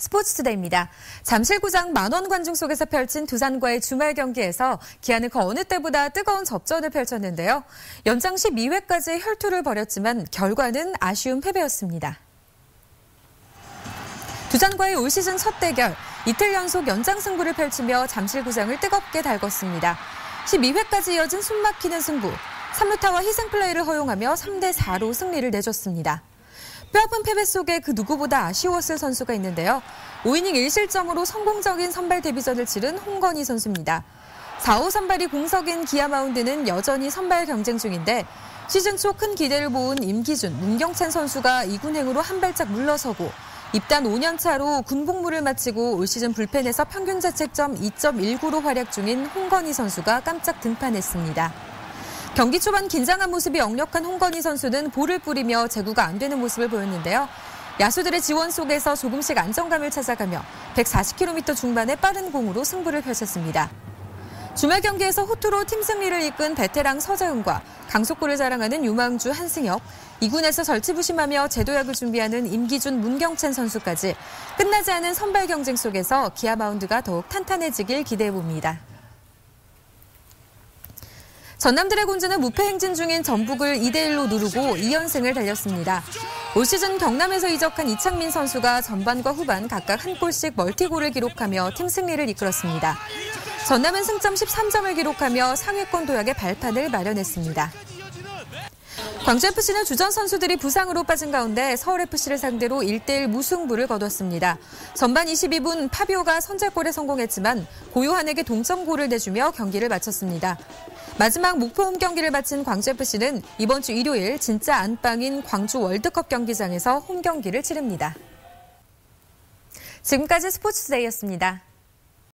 스포츠투데이입니다. 잠실구장 만원 관중 속에서 펼친 두산과의 주말 경기에서 기아는 그 어느 때보다 뜨거운 접전을 펼쳤는데요. 연장 12회까지 혈투를 벌였지만 결과는 아쉬운 패배였습니다. 두산과의 올 시즌 첫 대결, 이틀 연속 연장 승부를 펼치며 잠실구장을 뜨겁게 달궜습니다. 12회까지 이어진 숨막히는 승부, 3루타와 희생플레이를 허용하며 3대4로 승리를 내줬습니다. 뼈아픈 패배 속에 그 누구보다 아쉬웠을 선수가 있는데요. 5이닝 1실점으로 성공적인 선발 데뷔전을 치른 홍건희 선수입니다. 4호 선발이 공석인 기아 마운드는 여전히 선발 경쟁 중인데 시즌 초 큰 기대를 모은 임기준, 문경찬 선수가 2군행으로 한 발짝 물러서고 입단 5년 차로 군복무를 마치고 올 시즌 불펜에서 평균 자책점 2.19로 활약 중인 홍건희 선수가 깜짝 등판했습니다. 경기 초반 긴장한 모습이 역력한 홍건희 선수는 볼을 뿌리며 제구가 안 되는 모습을 보였는데요. 야수들의 지원 속에서 조금씩 안정감을 찾아가며 140km 중반의 빠른 공으로 승부를 펼쳤습니다. 주말 경기에서 호투로 팀 승리를 이끈 베테랑 서재훈과 강속구를 자랑하는 유망주 한승혁, 2군에서 절치부심하며 재도약을 준비하는 임기준, 문경찬 선수까지 끝나지 않은 선발 경쟁 속에서 기아 마운드가 더욱 탄탄해지길 기대해봅니다. 전남 드래곤즈는 무패 행진 중인 전북을 2대1로 누르고 2연승을 달렸습니다. 올 시즌 경남에서 이적한 이창민 선수가 전반과 후반 각각 한 골씩 멀티골을 기록하며 팀 승리를 이끌었습니다. 전남은 승점 13점을 기록하며 상위권 도약의 발판을 마련했습니다. 광주FC는 주전 선수들이 부상으로 빠진 가운데 서울FC를 상대로 1대1 무승부를 거뒀습니다. 전반 22분 파비오가 선제골에 성공했지만 고요한에게 동점골을 내주며 경기를 마쳤습니다. 마지막 목포 홈 경기를 마친 광주FC는 이번 주 일요일 진짜 안방인 광주 월드컵 경기장에서 홈 경기를 치릅니다. 지금까지 스포츠투데이였습니다.